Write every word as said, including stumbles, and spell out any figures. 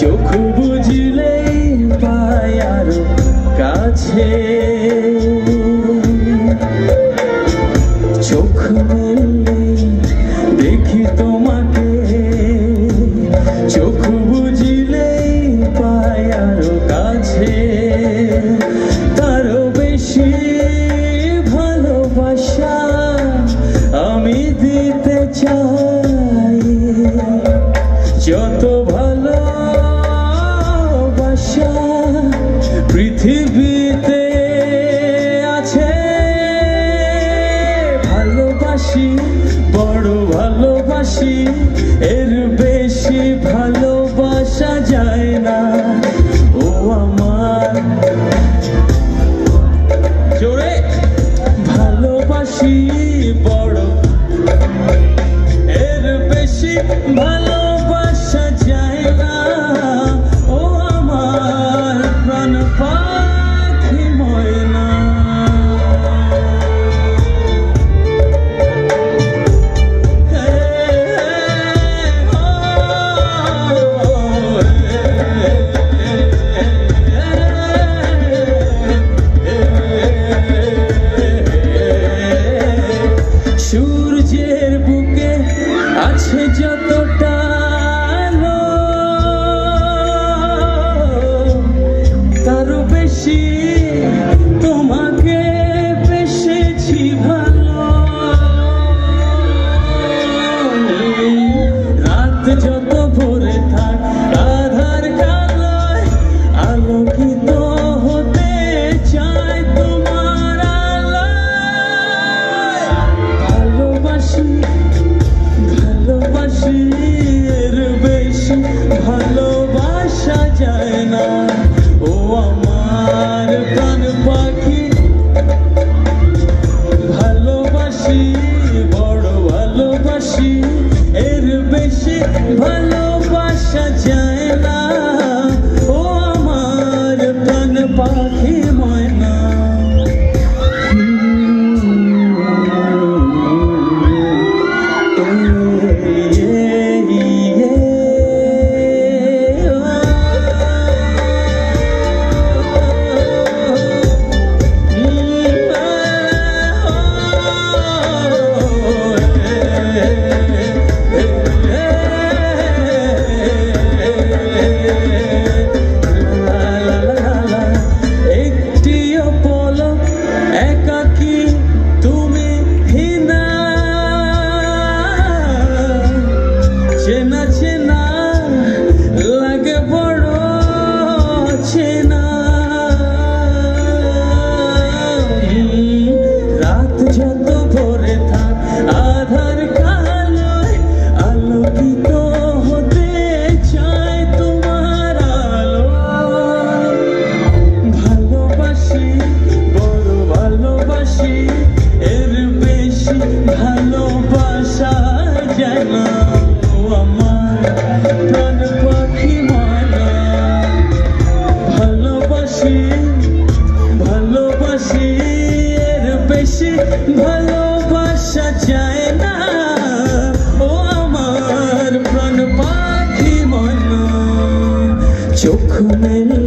চোখ বুঝলেই পাই আরো কাছে, চোখ মেললেই দেখি তোমাকে, চোখ বুঝলেই পাই আরো কাছে, তারও বেশি ভালোবাসা আমি দিতে চাই। যত ভালোবাসা পৃথিবীতে আছে, ভালোবাসি বড় ভালোবাসি, এর বেশি ভালোবাসা যায় না। ও আমার জোরে ভালোবাসি বড়, এর বেশি ভালোবাসা যায় না। ও আমার প্রাণ পাখি ময়না, সূর্যের বুকে আছে যতটা আলো, তারও বেশি তোমাকে বেসেছি ভালো। রাত যত ভরে থাক আধার কালোয়, আলোকিত হতে চায় তোমার আলোয়। ভালোবাসি ভালোবাসি এর বেশি ভালোবাসা যায় না। ও আমার প্রাণ পাখি ভালোবাসি বড় ভালোবাসি, এর বেশি ভালোবাসা যায় না। ও আমার প্রাণ পাখি ময়না। চেনা চেনা লাগে বড় চেনা, রাত যত ভরে থাক আধার কালোয়, আলোকিত হতে চায় তোমার আলো। ভালোবাসি বড় ভালোবাসি, এর বেশি ভালোবাসা যায় না। আমার প্রাণ পাখি ময়না, ভালোবাসি ভালোবাসি, এর বেশি ভালোবাসা যায় না। ও আমার প্রাণ পাখি ময়না, চোখ মেলে